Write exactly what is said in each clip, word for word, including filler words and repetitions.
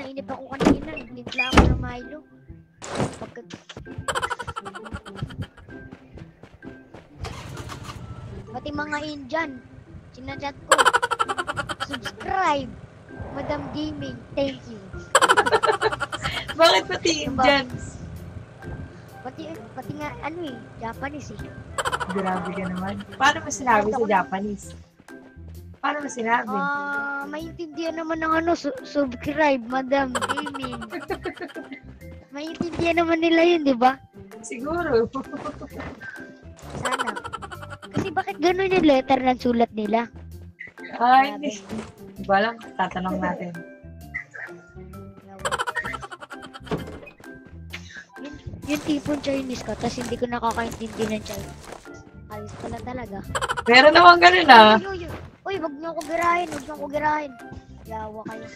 nainip ako kanina. Nagtimpla ako ng Milo. Pagkat... Pati mga Indian, sinachat ko. Subscribe! Madam Gaming, thank you. Bakit pati Indians? Pati, pati nga, ano eh, Japanese eh. Grabe ka naman. Paano mo sinabi sa Japanese? Paano mo sinabi? Ah, uh, maintindihan naman ng ano, su subscribe, Madam Gaming. Maintindihan naman nila yun, di ba? Siguro. Sana. Kasi bakit gano'n yung letter ng sulat nila? Ay, hindi. Di ba lang, tatanong natin. Yung, yung tipong Chinese ka, tapos hindi ko nakakaintindi ng Chinese. Ayos pala talaga. Meron naman ganun ah. Uy, uy, uy. Uy, wag niyo ako girahin, wag niyo ako girahin. Yawa kayo.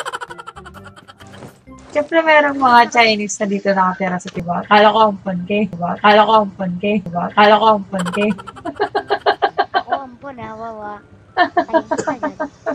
Siyempre meron mga Chinese na dito nakatira sa Tiba. Kala ko ampon kay. Diba? Kala ko ampon kay. Diba? Kala ko ampon kay. Ako ampon ha, wawa. Tayo ka dyan.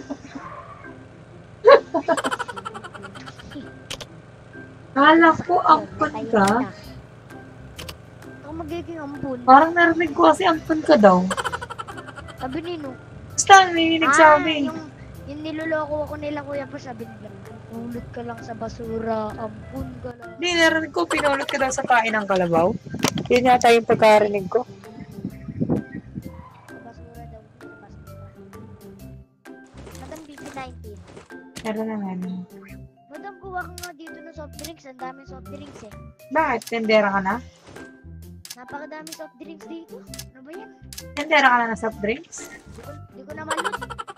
Kala ko ampon ka? Ako magiging ampon. Parang narinig ko kasi ampon ka daw. Sabi nino. Basta may nagsabi. Ah, yung, yung niloloko ako nila kuya pa sabi nila. Ulot ka lang sa basura, ampun ka lang. Hindi, narinig ko, pinulot ka daw sa kain ng kalabaw. Yun yata yung pagkarinig ko. Basura daw, sa basura. Madam B B nineteen. Meron na nga. Madam, kuha ka nga dito ng soft drinks. Ang daming soft drinks eh. Bakit? Tendera ka na? Napakadaming soft drinks dito. Ano ba yan? Tendera ka na ng soft drinks? Di ko, di ko na malot.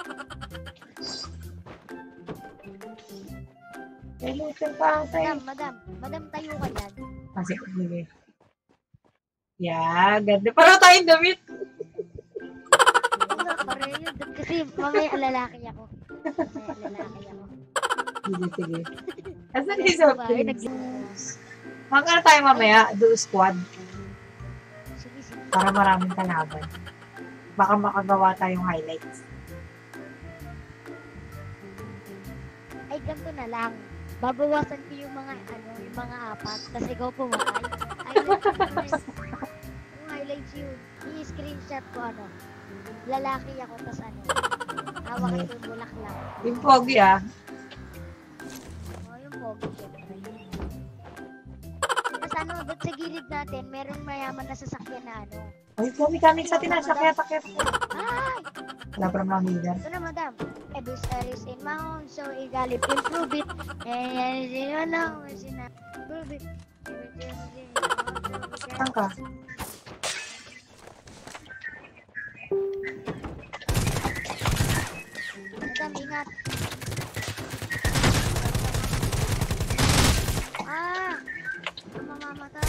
Eh, lutin pa tayo. Madam, madam. Madam, tayo ka dyan. Kasi, sige. Yeah, ganda. Parang tayong damit. Wala, pareho. Kasi mamaya lalaki ako. Mamaya lalaki ako. Sige, sige. Asan yung soft Ay, drinks? Magkano tayo mamaya? Do squad. Sige, sige. Para maraming kalaban. Baka makagawa tayong highlights. Ay, ganito na lang. Babawasan ko yung mga, ano, yung mga apat. Tapos ikaw pumatay. Highlights yun. Yung highlights yun. I-screenshot ko, ano. Lalaki ako, tapos ano. Hawak ko yung bulaklak. Yung pogi ah. O, yung pogi, syempre. Tapos ano, doon sa gilid natin, meron mayaman na sasakyan na ano. Ay, kami kami sa tinasakya, takya, takya. Ay! Wala pa naman higan. Ito na, madam. Ebus Aris in my home, so igalip, improve it. And you know, sina, improve it. Saan ka? Madam, ingat. Ah! Mamamatay.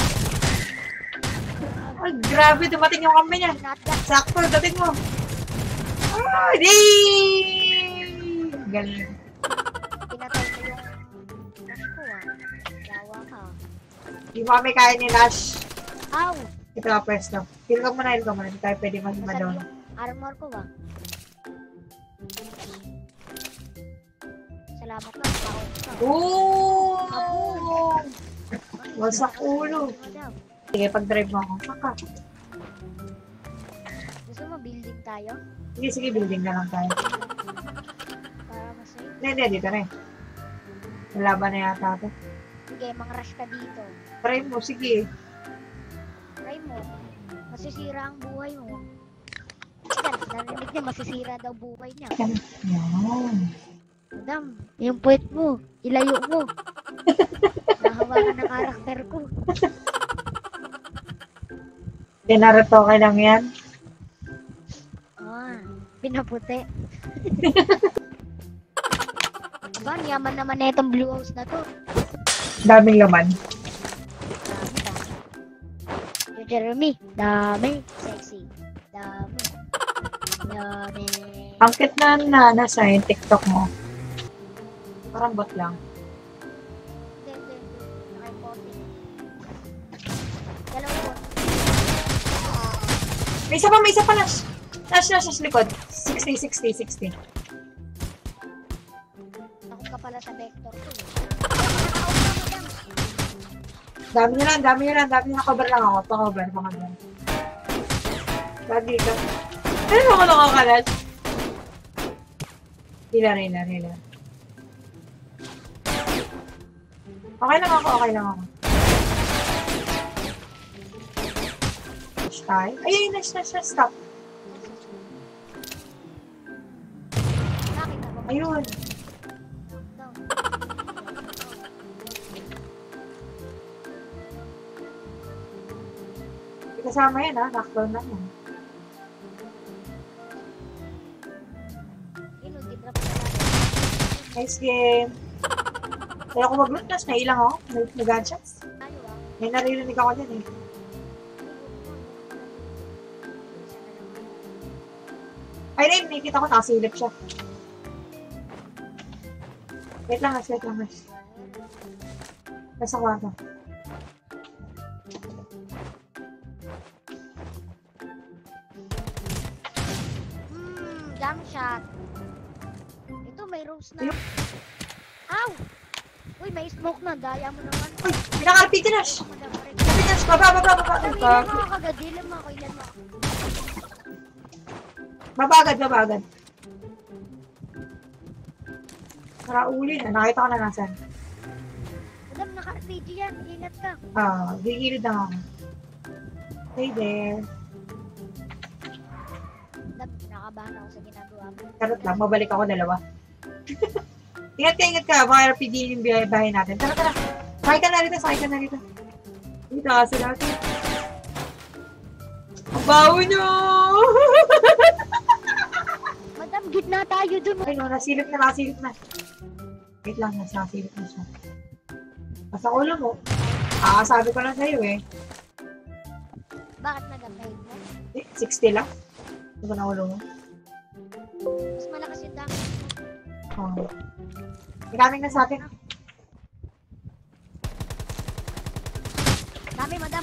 Ay, grabe, dumating yung kami niya. Not that. Sakto, dating mo. Ah, di! Galing. Pinatay ko yung crush ko ah. Yawa ka. Di mo kami kaya ni Lash. Ow! Ito ka, pwesto. Heal ka muna, heal ka muna. Hindi tayo pwede mag-hima Nasaan doon. yung armor ko ah. Salamat lang. Kaon ka. Oo! Wasak ulo. Madam, Sige, pag-drive mo ako. Kaka. gusto mo building tayo? Sige, sige, building na lang tayo. Para masaya. Hindi, hindi, dito na eh. Laban na yata ito. Sige, mang-rush ka dito. Try mo, sige. Try mo. Masisira ang buhay mo. Yan, narinig niya, masisira daw buhay niya. Yan. Madam, yung puwet mo, ilayo mo. Nahawakan ng karakter ko. Dinareto ka lang yan. Ah, pinaputi. Aba, yaman naman na itong blue house na to. Daming laman. Dami, dami. Yung Jeremy, dami. Sexy. Dami. Dami. Ang cute na na nasa yung TikTok mo. Parang bot lang. Hindi, hindi, hindi. Naka-forty. Dalawang bot. May isa pa, may isa pa, Nash. Nash, Nash, Nash, likod. sixty, sixty, sixty. Takot ka pala sa vector ko. Eh. Dami nyo lang, dami nyo lang, dami nyo. Cover lang ako. Pa-cover, pa-cover. Lagi ka. Ano mo ko nakakalat? Hila, hila, hila. Okay lang ako, okay lang ako. Stay. Ayun, nice, nice, nice, stop. Nakita mo. Ayun. Down. Kasama yan ha, knockdown lang yan. Inudidrop na natin. Nice game. Kaya kung mag-loot nas, nailang ako. May, may gunshots. Tayo ah. May naririnig ako dyan eh. Ay, Rin, nakikita ko nakasilip siya. Wait lang, Nas, wait lang, Nas. Nasa kwarto. Hmm, jump shot. Ito, may rose na. Ow! Uy, may smoke na. Daya mo naman. Uy, pinaka-R P G, Nas! R P G, Nas! Baba, baba, baba! Ilan Baba, mo ako agad? Ilan mo ako? Ilan mo ako? baba agad, baba agad. Para uli na, nakita ko na nasan. Madam, naka-R P G yan. Ingat ka. Ah, gigilid lang ako. Stay there. Madam, nakabahan ako sa ginagawa mo. Charot lang, mabalik ako dalawa. Ingat ka, ingat ka. Baka R P G yung biyahe bahay natin. Tara, tara. Sakay ka na rito, sakay ka na rito. Dito kasi natin. Ang bawo nyo! Madam, gitna tayo dun. Ay no, nasilip na, nasilip na. Wait lang, nas, nasilip na siya. Nasa ulo mo. Ah, sabi ko lang sa'yo eh. Bakit nagamay mo? Eh, sixty lang. Ito na ulo mo. Mas malakas yung dami. Oh. Ikaming na sa atin ah. Dami, madam.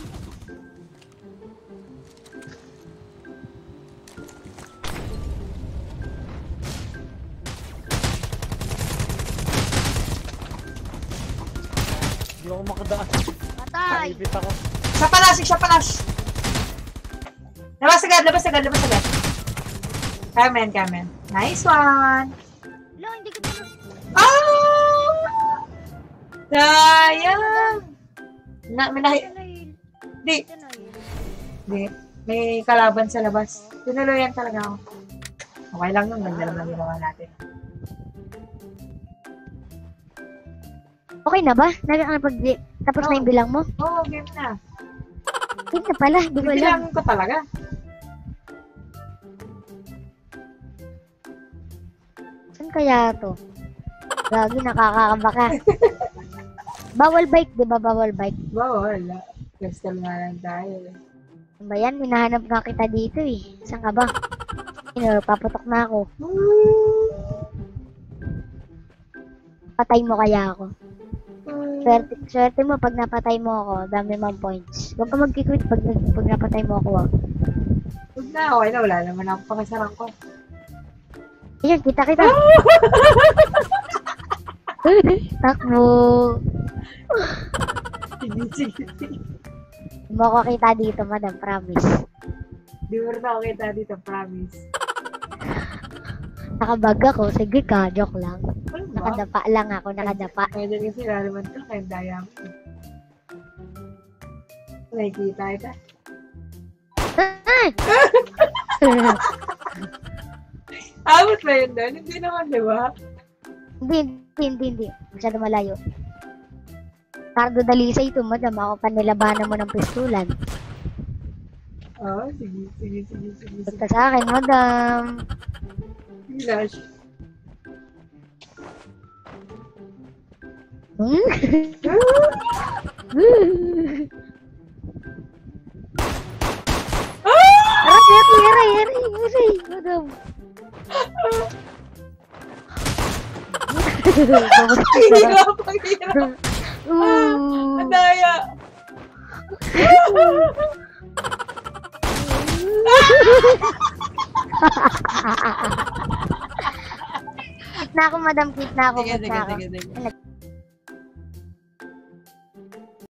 Hindi ako makadaan. Patay. Naipit ako. Siya palas, siya palas. Labas agad, labas agad, labas agad. Kamen, kamen. Nice one. Lo, hindi ko na. Ah! Sayang! Na, may nahi... Di, di. May kalaban sa labas. Tinuloyan talaga ako. Okay lang yun, ganda naman ginawa natin. Okay na ba? Nakakapag tapos na yung bilang mo? Oo, oh, game na. Game na pala, hindi ko alam. Bibilangin ko talaga. Saan kaya to? Gagi, nakakakaba ka. Bawal bike, di ba? Bawal bike. Bawal. Crystal nga lang tayo. Ano ba yan? Hinahanap nga kita dito eh. Saan ka ba? Ino, paputok na ako. Patay mo kaya ako. Swerte, swerte mo pag napatay mo ako, dami mong points. Huwag ka mag-quit pag, pag napatay mo ako. Ah. Huwag na, okay na. Wala naman ako pakisarang ko. Ayan, kita kita. Takbo. Sige, sige. Hindi mo ako kita dito, madam. Promise. Di mo rin ako kita dito, promise. Nakabag ako. Sige ka, joke lang. Ano ba? Nakadapa lang ako, nakadapa. Pwede kasi lalaman ka, kaya daya mo. Nakikita kita. Abot ba yun doon? Hindi naman, di ba? Hindi, hindi, hindi, hindi. Masyado malayo. Tardo dalisay ito, madam. Ako pa nilabanan mo ng pistulan. Oo, oh, sige, sige, sige, sige. Huwag ka sa akin, madam. Flash. Hmm? Aray, aray, aray, aray, aray, madam. Hirap, ang hirap. Ooh. Ang daya. Kit na ako, madam. Kit na ako. Sige, Kit sige, na ako. sige, sige.